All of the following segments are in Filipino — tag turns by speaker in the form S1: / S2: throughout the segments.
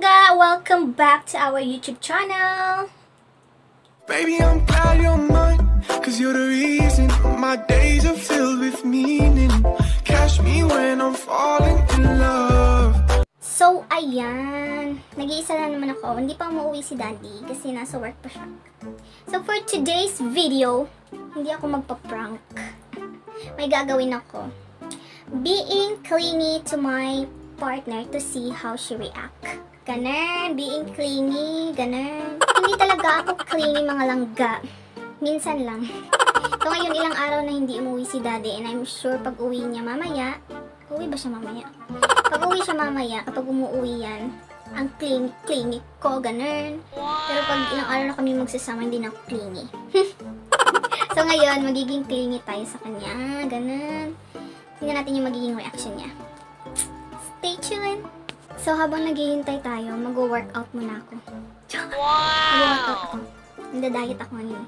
S1: Langga! Welcome back to our YouTube channel!
S2: Baby, I'm glad you're mine, cause you're the reason my days are filled with meaning. Catch me when I'm falling in love.
S1: So, ayan. Nag-iisa na naman ako. Hindi pa umuwi si Daddy kasi nasa work pa siya. So, for today's video, hindi ako magpa-prank. May gagawin ako. Being clingy to my partner to see how she react. Ganun, being clingy, ganun. Hindi talaga ako clingy mga langga. Minsan lang. So ngayon ilang araw na hindi umuwi si Daddy and I'm sure pag uwi niya mamaya, uwi ba siya mamaya? Pag uwi siya mamaya, kapag umuwi yan, ang clingy ko, ganun. Pero pag ilang araw na kami magsasama, hindi na ako clingy. So ngayon, magiging clingy tayo sa kanya, ganun. Tingnan natin yung magiging reaction niya. Stay tuned! So, habang naghihintay tayo, mag-workout muna ako. Mag-workout ako. Nagda-diet ako ngayon.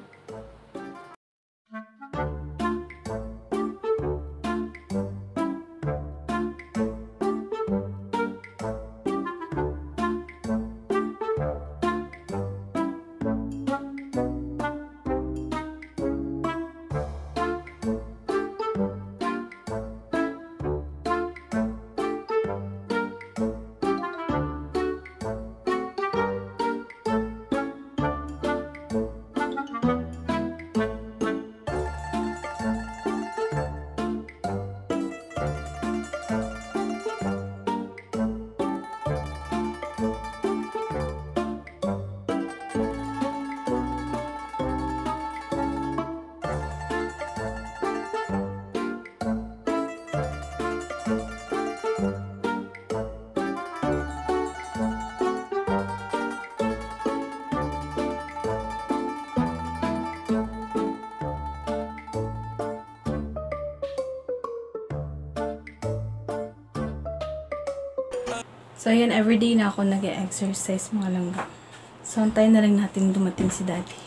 S3: So, ayan, everyday na ako nag-exercise mga langga. So, antayin na rin natin dumating si Daddy.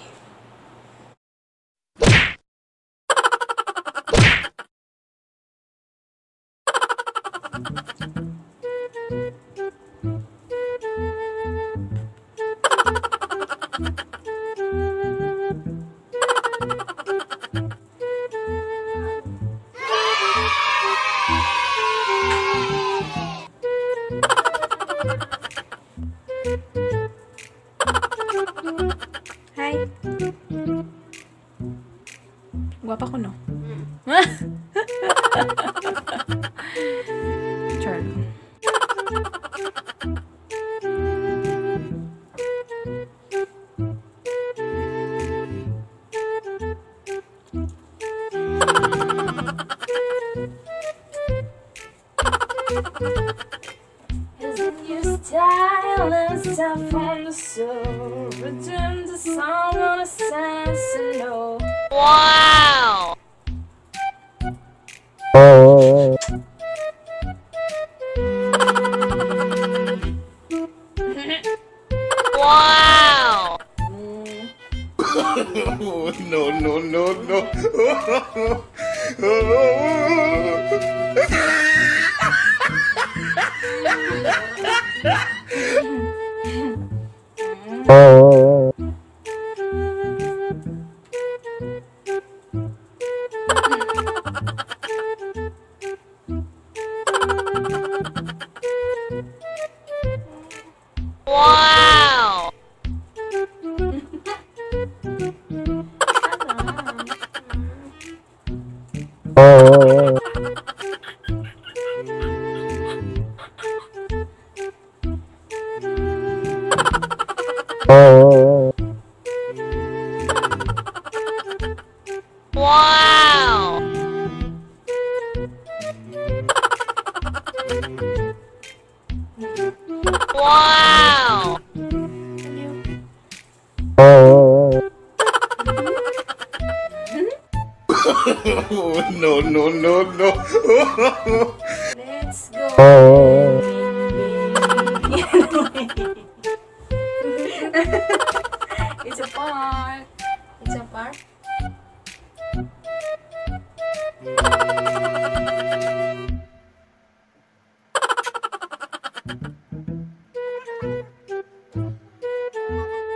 S3: Hi! Guwapa ko, no? Char.
S4: Style and stuff from the soul, return the song on a sense and no. Wow! Wow!
S2: No.
S4: Wow! Wow! Wow!
S2: No.
S3: Let's go! It's a park! It's a park?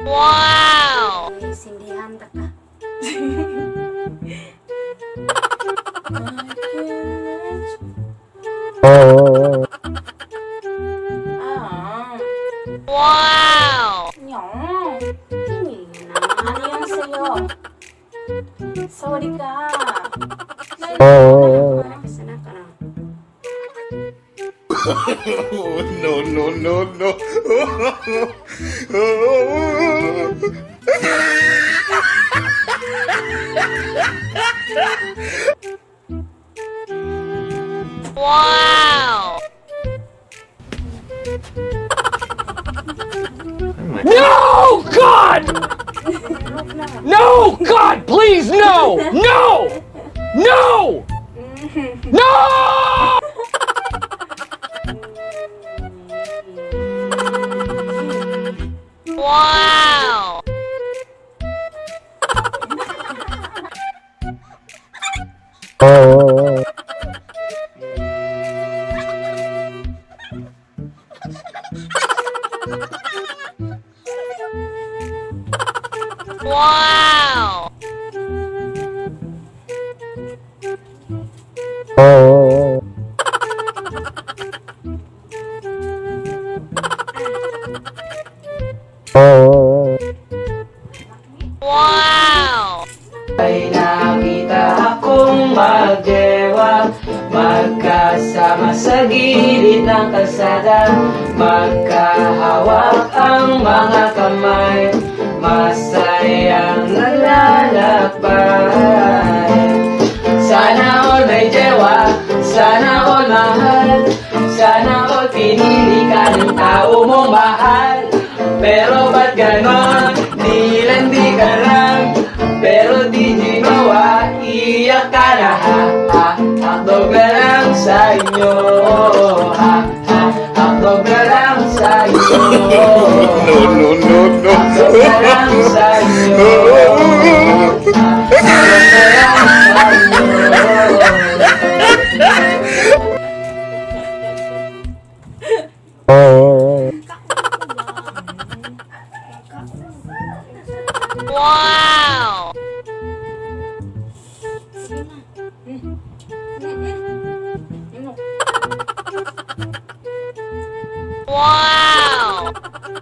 S4: Wow!
S3: Sindihan ta ka.
S4: Wow!
S3: Hindi na. Ano yan sa'yo? Sorry ka. Sana ka na.
S2: No, no, no, no.
S4: Wow!
S5: No, God! No, God, please, no! No! No! No!
S4: Wow! Wow! Wow!
S6: Ay nakita akong magdewa, magkasama sa gilid ng kalsada, magkahawak ang mga kamay, masayang naglalakbay. Sana all may dewa, sana all mahal, sana all pinili ka ng tao mong mahal. Pero ba't ganon, nilandi ka lang, pero di ginawa, iyak ka na ha, ha, hakdog na lang sa inyo, ha, ha, hakdog na lang sa inyo,
S2: No, no, no, no.
S6: hakdog na lang sa inyo, ha, hakdog na lang sa inyo.
S4: Wow! Wow!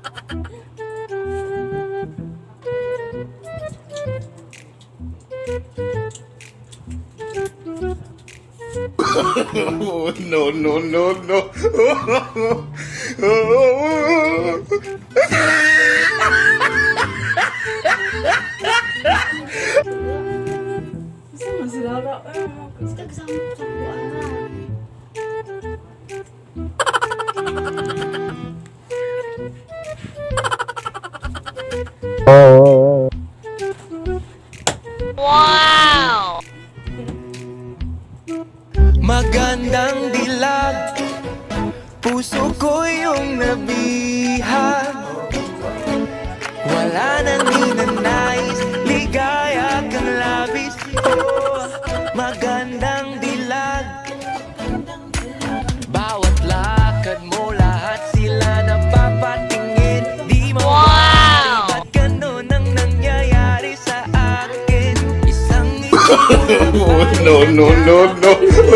S2: No, no, no, no.
S3: Sama sila ra.
S1: Kasama ko sa buwan.
S4: Wow!
S2: Magandang dilag, puso ko yung nabihag. Wala nang ninanais, ligaya kang labis. Oh, magandang dilag, bawat lakad mo lahat sila napapatingin. Di mo
S4: Wow!
S2: ba't ganun ang nangyayari sa akin? Isang no, no, no, no.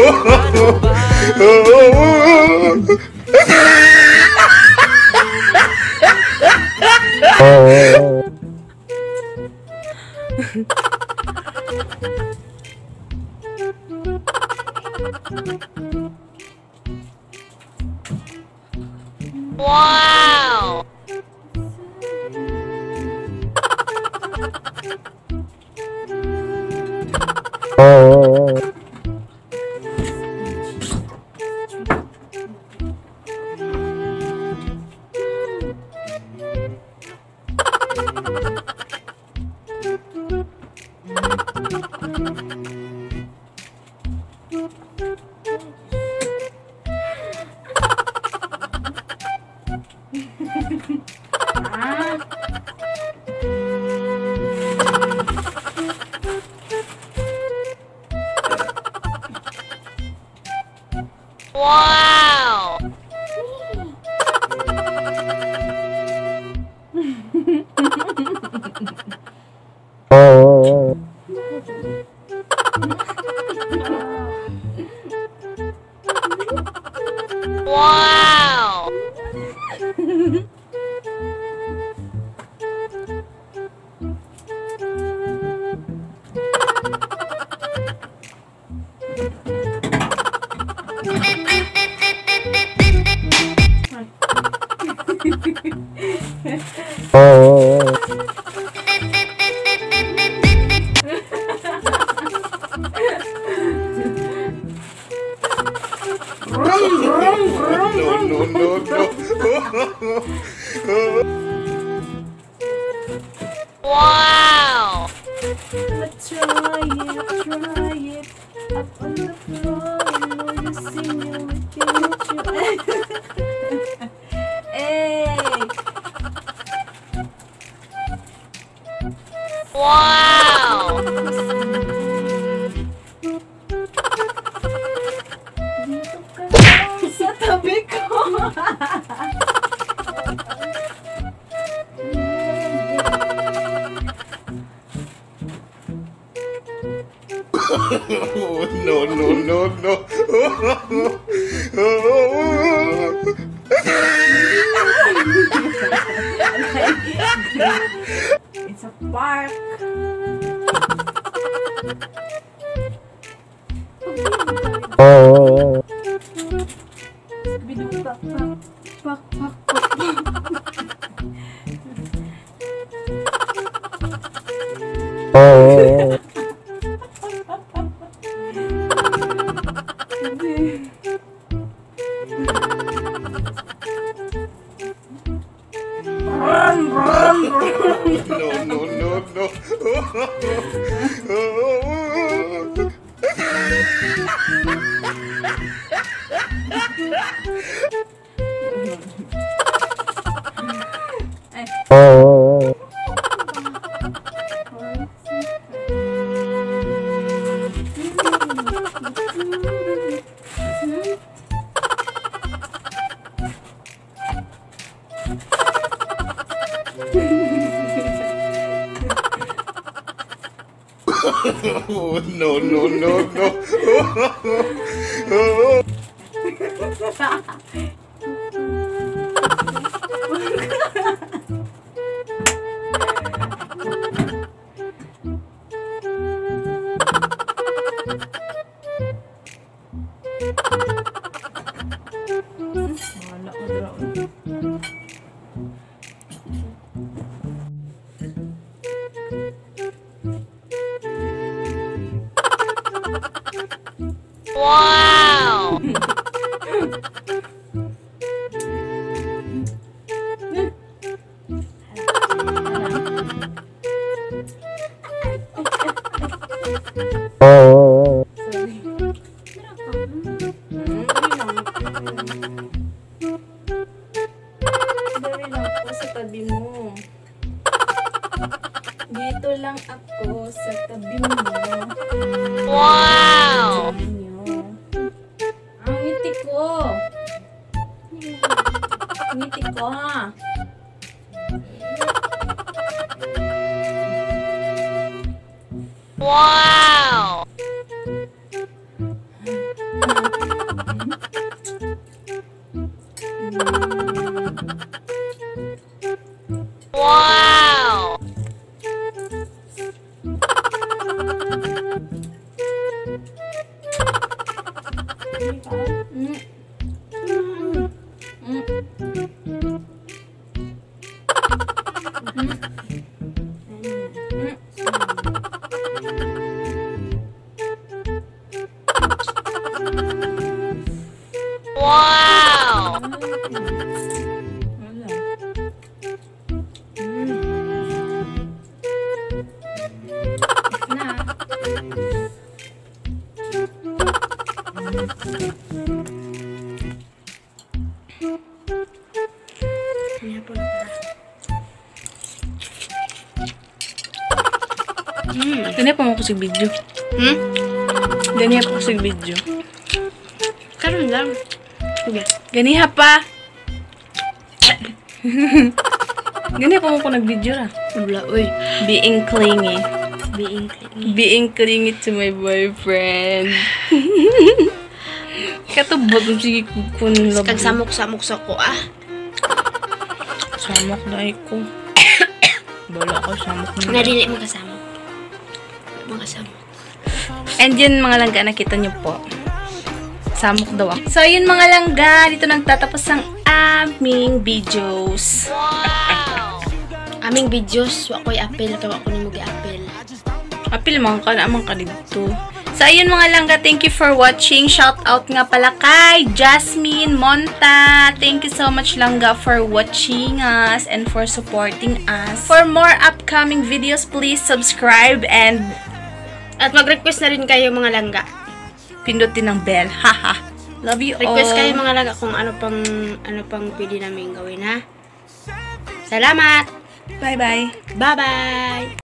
S4: Wow! Wow! Wow! Wow!
S3: Try it. Up on the floor, I know you sing it with you. Hey!
S4: Wow!
S3: Dito ka lang sa tabi ko.
S2: Oh, no, no, no, no.
S3: It's a park. Bidu pak.
S2: No, no, no, no. Oh, no, no, no, no.
S3: Wala ko draw.
S4: Wow!
S3: Dali lang ako sa tabi mo. Dito lang ako sa tabi mo.
S4: Wow!
S3: Ang ngiti ko. Ngiti ko.
S4: Wow! Wow! Wow!
S3: Ganyan pa mo ko sa video. Ganyan pa ko sa video.
S7: Karon lang.
S3: Ganyan pa. Ganyan pa mo ko nag-video ra.
S7: Wala, uy.
S3: Being clingy. Being clingy to my boyfriend. Katubot mo sige kung love.
S7: Kag samok-samok sa ko
S3: Samok na ko. Bala ko samok na.
S7: Narinig mo kasamok. Mga samok.
S3: And yun mga langga, nakita nyo po. Samok daw ako. So yun mga langga, dito nagtatapos ang aming videos.
S7: Aming videos, wako'y apel, kaya wako ni mo gi-apel.
S3: Apil mga ka naman ka dito. So ayun mga langga, thank you for watching. Shout out nga pala kay Jasmine Monta. Thank you so much langga for watching us and for supporting us. For more upcoming videos, please subscribe and
S7: At mag-request na rin kayo mga langga.
S3: pindutin ng bell. Haha. Love you all.
S7: Request kayo mga langga kung ano pang pwede namin gawin, ha? Salamat!
S3: Bye-bye.
S7: Bye-bye!